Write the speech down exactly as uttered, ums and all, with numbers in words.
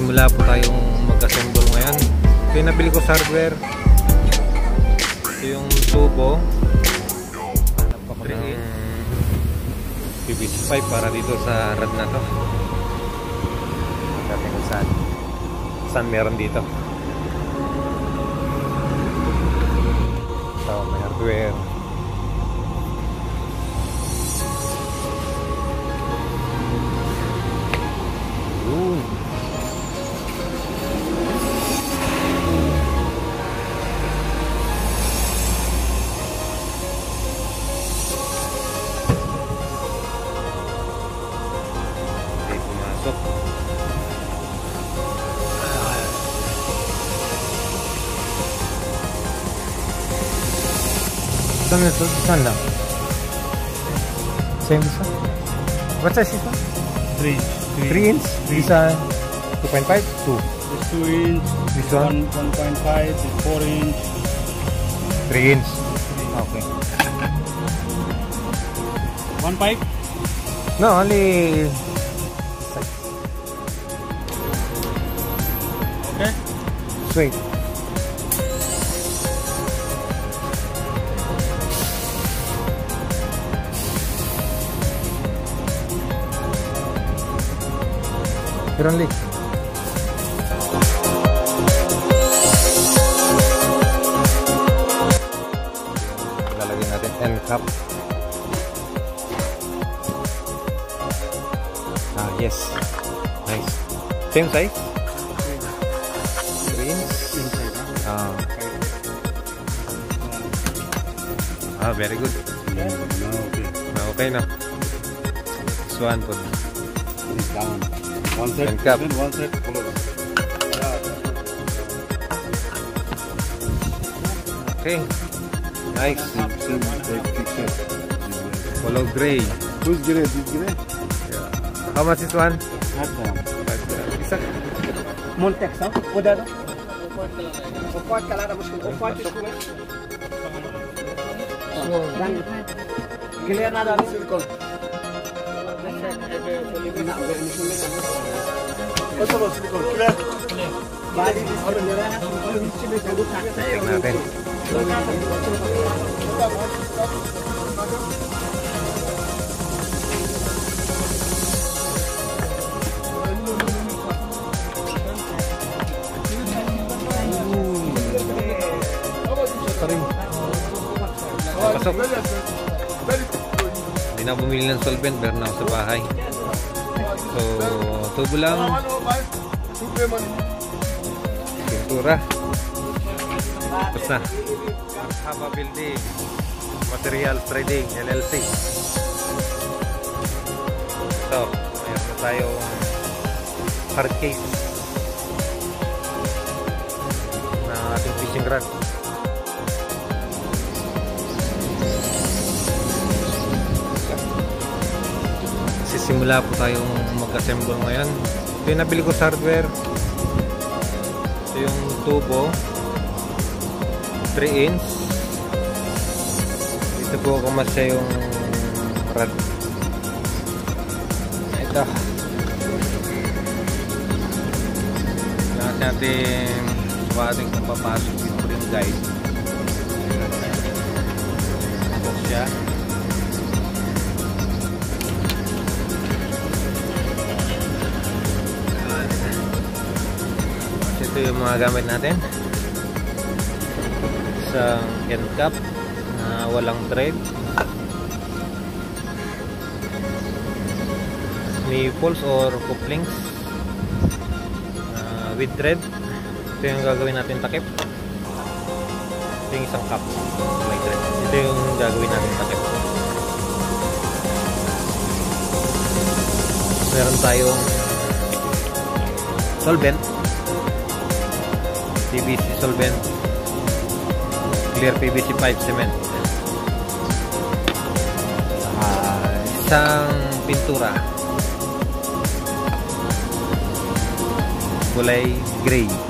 Sisimula po tayong mag-assemble ngayon. Ito yung nabili ko sa hardware. Ito yung tubo. P V C pipe para dito sa rod na to. Natin kung saan. Saan meron dito. So, may hardware. Yun. Hindi pumasok. Saan ito? Saan lang? Same this one? What size is one? three inch. three inch? This one two point five? two. This two inch. This one? one point five. This four inch. three inch. Okay. One pipe? No, only Okay. straight. Here only. Lalagyan natin end cap. Ah, yes. Nice. Same size? three inch? Ah. Ah, very good. Yeah. No, okay. Ah, okay na. This one po. It's down. One set. End cap. One set. Close. Okay. Nice. Picture. Follow gray. Who's gray? This gray? Yeah. How much is one? Not that. Isa. Montex, huh? What that? Off-white color, off-white is good. So, then, clear na dali silicone. What's about silicone? Clear? Body is clear. Tingnan natin. Pasok. Hindi na bumili ng solvent, meron na ako sa bahay. So, tubo lang. Pintura. Tapos na. Haba Building Materials Trading L L C. So, mayroon na tayong hard case na ating fishing rod. Sisimula po tayong mag-assemble ngayon. Ito yung nabili ko sa hardware. Ito yung tubo three inch. Ito po kumasya yung rod. Ito lahat natin suwating kung papasok dito rin guys. Ito siya. Ito yung mga gamit natin. Isang end cap na walang thread, nipples or couplings uh, with thread. Ito yung gagawin natin takip. Ito yung isang cap may thread. Ito yung gagawin natin takip. Meron tayong solvent, P V C solvent, clear P V C pipe cement, uh, isang pintura kulay gray.